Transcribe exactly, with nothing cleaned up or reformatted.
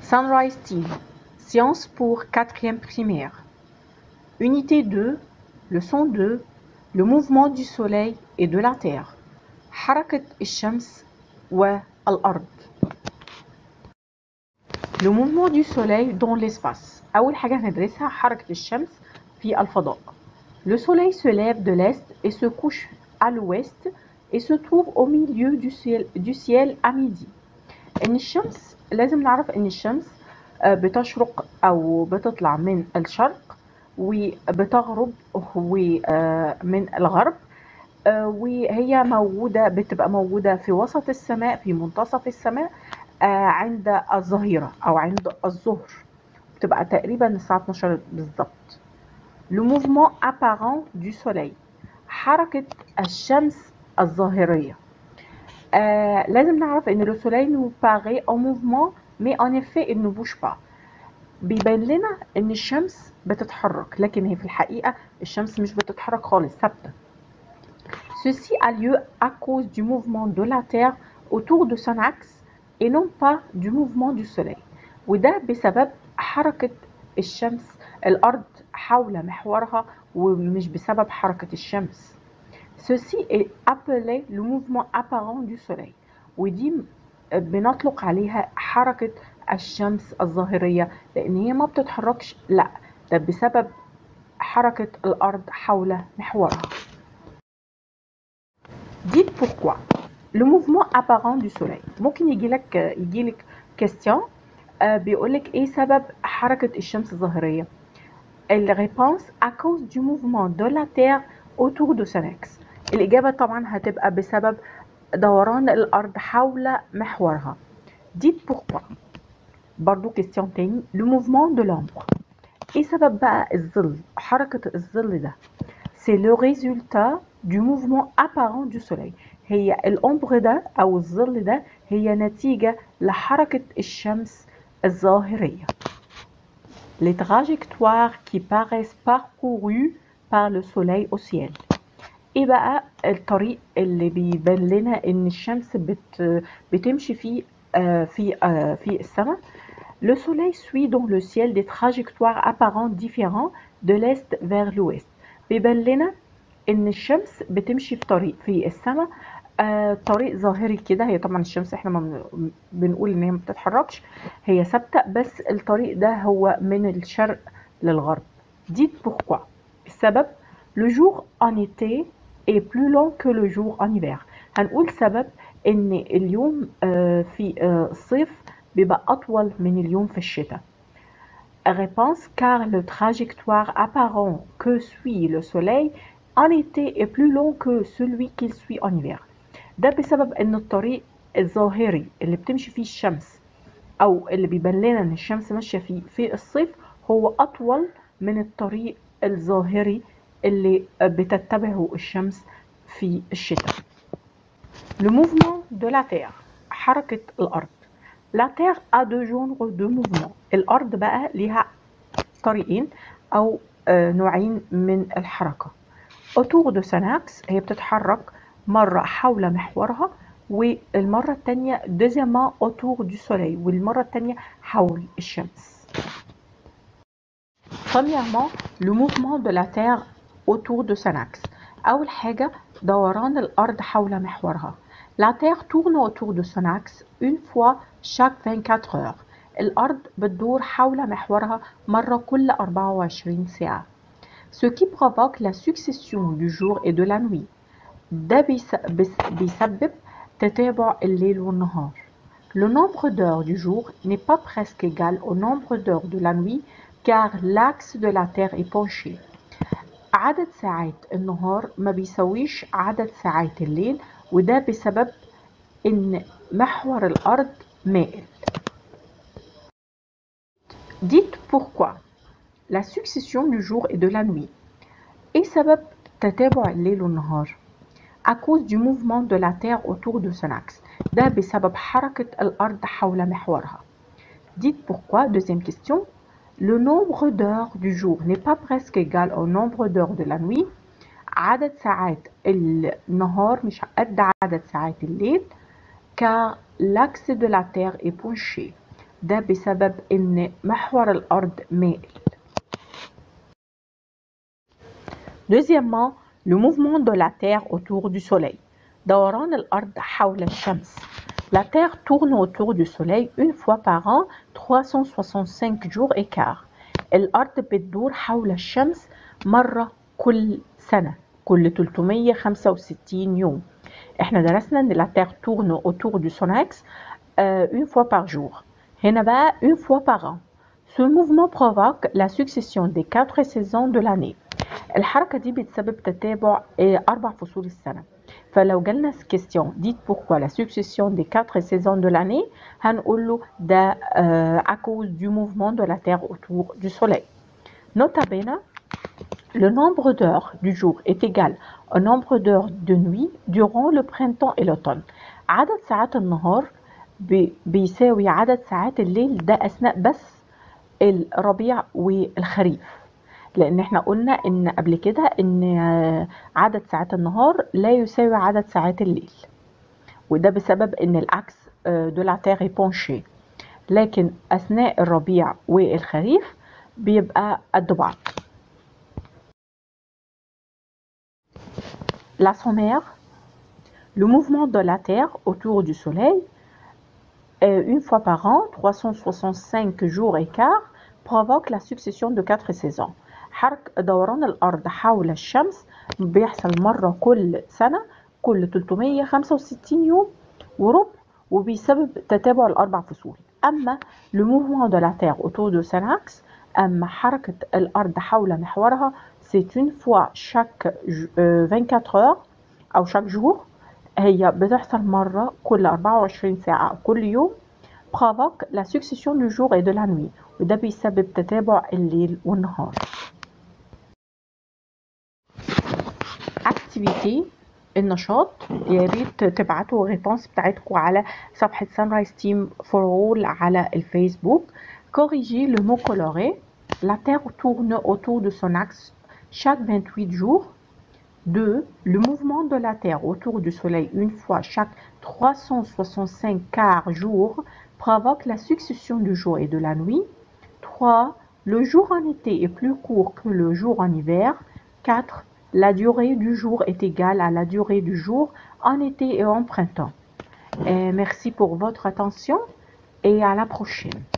Sunrise Team, sciences pour quatrième primaire. Unité deux, leçon deux, le mouvement du soleil et de la terre. حركة الشمس والأرض. Le mouvement du soleil dans l'espace. أول حاجة هندرسها حركة الشمس في الفضاء. Le soleil se lève de l'est et se couche à l'ouest et se trouve au milieu du ciel, du ciel à midi. إن الشمس لازم نعرف إن الشمس بتشرق أو بتطلع من الشرق وبتغرب من الغرب، وهي موجودة بتبقى موجودة في وسط السماء في منتصف السماء عند الظهيرة أو عند الظهر، بتبقى تقريبا الساعة اتناشر بالظبط. Le mouvement apparent du soleil، حركة الشمس الظاهرية. آه لازم نعرف ان le soleil nous paraît en mouvement mais en effet il ne bouge pas. بيبان لنا ان الشمس بتتحرك لكن هي في الحقيقة الشمس مش بتتحرك خالص، ثابتة. Ceci a lieu à cause du mouvement de la Terre autour de son axe et non pas du mouvement du soleil. وده بسبب حركة الشمس الأرض حول محورها ومش بسبب حركة الشمس. Ceci est appelé le mouvement apparent du soleil، ودي بنطلق عليها حركة الشمس الظاهرية لأن هي ما بتتحركش، لا ده بسبب حركة الأرض حول محورها. Dites pourquoi le mouvement apparent du soleil. ممكن يجيلك يجيلك question بيقولك ايه سبب حركة الشمس الظاهرية. La réponse à cause du mouvement de la Terre autour de son axe. الإجابة طبعا هتبقى بسبب دوران الأرض حول محورها. Dites pourquoi. برضو question تاني. Le mouvement de l'ombre. ايه سبب بقى الظل، حركة الظل ده. C'est le résultat du mouvement apparent du soleil. هي الأمبر ده أو الظل ده هي نتيجة لحركة الشمس الظاهرية. Les trajectoires qui paraissent parcourues par le soleil au ciel. ايه بقى الطريق اللي بيبان لنا ان الشمس بت بتمشي فيه في في السماء. Le soleil suit dans le ciel des trajectoires apparentes différentes de l'est vers l'ouest. بيبان لنا ان الشمس بتمشي في طريق في السماء آه طريق ظاهري كده. هي طبعا الشمس احنا ما بنقول ان هي ما بتتحركش، هي ثابته، بس الطريق ده هو من الشرق للغرب. Dites pourquoi. السبب le jour en été est plus long que le jour en hiver. هنقول سبب ان اليوم آه في آه الصيف بيبقى اطول من اليوم في الشتاء. Réponse car le trajectoire apparent que suit le soleil en été est plus long que celui qu'il suit en hiver. ده بسبب ان الطريق الظاهري اللي بتمشي فيه الشمس او اللي بيبان لنا ان الشمس ماشيه فيه في الصيف هو اطول من الطريق الظاهري اللي بتتبعه الشمس في الشتاء. Le mouvement de la Terre، حركة الأرض. La Terre a deux genres de mouvement. الأرض بقى ليها طريقين أو نوعين من الحركة. autour de son axe، هي بتتحرك مرة حول محورها، والمرة التانية deuxièmement autour du soleil، والمرة التانية حول الشمس. Premièrement le mouvement de la Terre autour de son axe. أول حاجة دوران الأرض حول محورها. La Terre tourne autour de son axe une fois chaque vingt-quatre heures. الأرض بتدور حول محورها مرة كل أربعة وعشرين ساعة. Ce qui provoque la succession du jour et de la nuit. ده بيسبب تتابع الليل والنهار. Le nombre d'heures du jour n'est pas presque égal au nombre d'heures de la nuit car l'axe de la Terre est penché. عدد ساعات النهار ما بيسويش عدد ساعات الليل، وده بسبب ان محور الارض مائل. Dites pourquoi. La succession du jour et de la nuit. ايه سبب تتابع الليل والنهار؟ À cause du mouvement de la Terre autour de son axe. ده بسبب حركة الارض حول محورها. Dites pourquoi. Deuxième question. Le nombre d'heures du jour n'est pas presque égal au nombre d'heures de la nuit. عدد ساعات النهار مش قد عدد ساعات الليل car l'axe de la Terre est penché. ده بسبب إن محور الأرض مائل. Deuxièmement, le mouvement de la Terre autour du Soleil. دوران الأرض حول الشمس. La Terre tourne autour du Soleil une fois par an, trois cent soixante-cinq jours et quart. الأرض بتدور حول الشمس مرة كل سنة، كل ثلاثمية وخمسة وستين يوم. احنا درسنا ان la Terre tourne autour du Soleil euh, une fois par jour. هنا بقى une fois par an. Ce mouvement provoque la succession des quatre saisons de l'année. الحركة دي بتسبب تتابع أربع فصول السنة. فلو جالنا question dites pourquoi la succession des quatre saisons de l'année هنقول له ده euh, à cause du mouvement de la Terre autour du Soleil. Nota bene, le nombre d'heures du jour est égal au nombre d'heures de nuit durant le printemps et l'automne. عدد ساعات النهار بيساوي عدد ساعات الليل، ده أثناء بس الربيع والخريف، لأن احنا قلنا إن قبل كده إن عدد ساعات النهار لا يساوي عدد ساعات الليل، وده بسبب إن العكس de la Terre est penché، لكن أثناء الربيع والخريف بيبقى قد بعض. La sommaire, le mouvement de la Terre autour du Soleil, une fois par an, trois cent soixante-cinq jours et quart, provoque la succession de quatre saisons. حركة دوران الأرض حول الشمس بيحصل مرة كل سنة، كل ثلاثمية وخمسة وستين يوم وربع، وبيسبب تتابع الأربع فصول. أما le mouvement de la Terre autour de son axe، أما حركة الأرض حول محورها، c'est une fois chaque vingt-quatre heures أو chaque jour، هي بتحصل مرة كل أربعة وعشرين ساعة أو كل يوم. provoque la succession du jour et de la nuit، وده بيسبب تتابع الليل والنهار. activité النشاط، يا ريت تبعتوا الريبونس بتاعتكم على صفحة Sunrise Team for All على الفيسبوك. corriger le mot coloré. La Terre tourne autour de son axe chaque vingt-huit jours. deux. Le mouvement de la Terre autour du Soleil une fois chaque trois cent soixante-cinq quarts jours provoque la succession du jour et de la nuit. trois. Le jour en été est plus court que le jour en hiver. quatre. La durée du jour est égale à la durée du jour en été et en printemps. Et merci pour votre attention et à la prochaine.